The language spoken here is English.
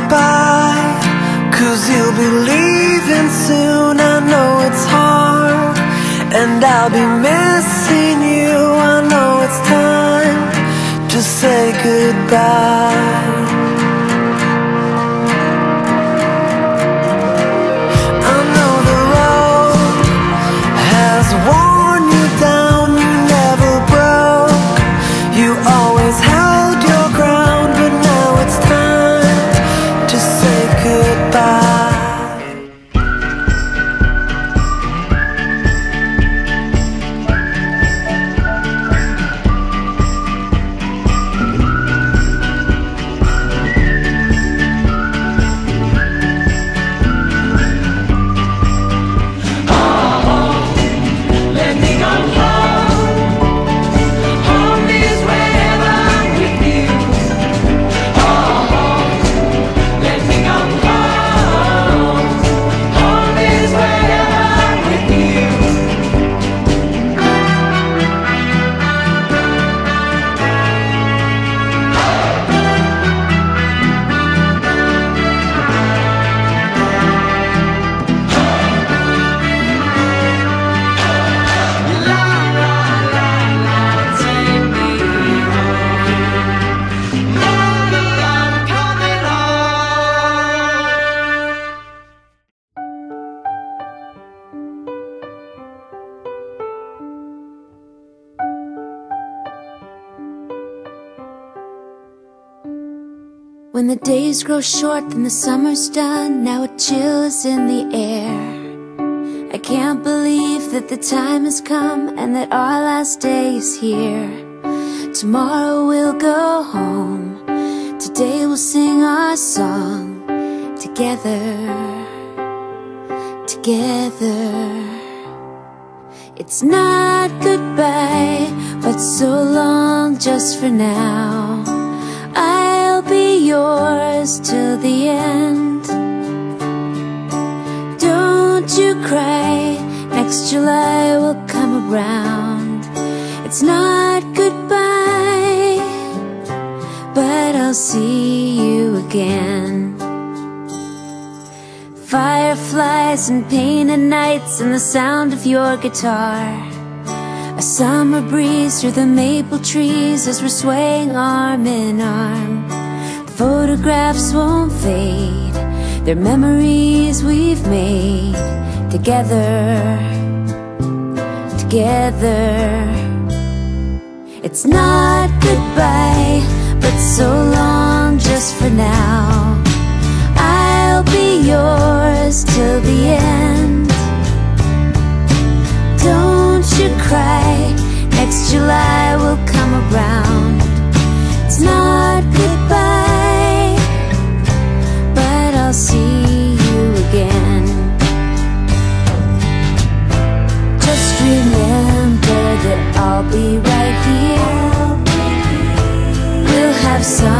goodbye, 'cause you'll be leaving soon. I know it's hard, and I'll be missing you. I know it's time to say goodbye. I know the road has worn you down. You never broke, you always held your ground. But now it's time to say goodbye. When the days grow short and the summer's done, now a chill is in the air. I can't believe that the time has come and that our last day is here. Tomorrow we'll go home, today we'll sing our song together, together. It's not goodbye, but so long just for now. I'll be yours till the end. Don't you cry, next July will come around. It's not goodbye, but I'll see you again. Fireflies and painted nights and the sound of your guitar. A summer breeze through the maple trees as we're swaying arm in arm. The photographs won't fade, they're memories we've made together, together. It's not goodbye, but so long just for now. I'll be yours till the end. Don't you cry, next July will come around. It's not goodbye, but I'll see you again. Just remember that I'll be right here. We'll have some